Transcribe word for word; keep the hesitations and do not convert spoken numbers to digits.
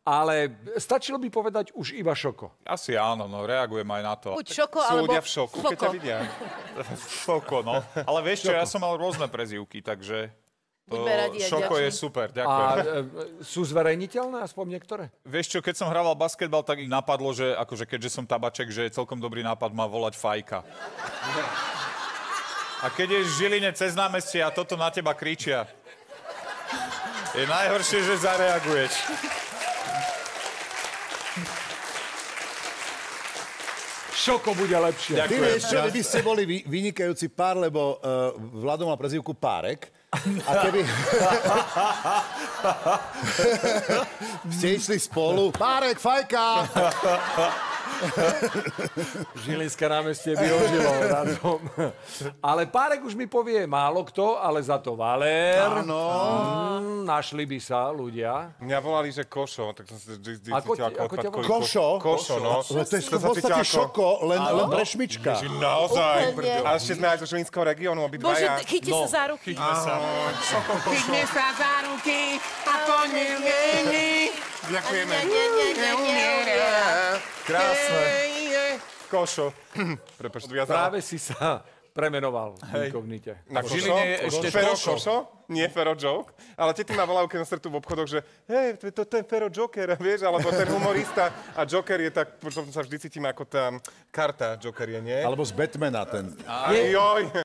Ale stačilo by povedať už iba Šoko. Asi áno, no reagujem aj na to. Buď Šoko, Sú alebo ľudia v šoku, keď ťa vidia. Šoko, no. Ale vieš čo, ja som mal rôzne prezývky, takže to Buďme radi a Šoko je vďační. super, A ďakujem. e, sú zverejniteľné aspoň niektoré? Vieš čo, keď som hrával basketbal, tak ich napadlo, že akože keďže som tabaček, že je celkom dobrý nápad ma volať Fajka. A keď je v Žiline cez námestie a toto na teba kričia, je najhoršie, že zareaguješ. Šoko bude lepšie. Ty vieš čo, vy by ste boli vy, vynikajúci pár, lebo uh, Vlado mal prezývku Párek. A keby... ste išli spolu. Párek, Fajka! Žilinské námestie by ožilo razom. Ale Párek už mi povie málo kto, ale za to Valér. Áno. Mm, našli by sa ľudia. Mňa volali, že Košo, tak som sa vždy Ako cítil ti- ako ako ťa odpadkový volali? Košo? Košo, no. Ale to je Som v sa podstate cítil ako- Šoko, len, len brešmička. Ježi, naozaj. Úplne. A ešte sme aj zo Žilinského regiónu, Bože, obidvaja. chyťte sa za ruky. Chyťme sa. Chyťme sa za ruky a poďme. Ďakujeme. Nie, nie, nie, nie, nie. Krásne. Košo. Prepač, Práve si sa premenoval v inkognite. Na v Košo? Žiline je ešte Fero Košo. Košo? Nie Fero Joke. Ale tety ma volajú, keď na stretu v obchodoch, že hej, to je to ten Fero Joker, vieš, alebo ten humorista. A Joker je tak, potom sa vždy cítim ako tá karta Joker je, nie? Alebo z Batmana ten. Aj, joj.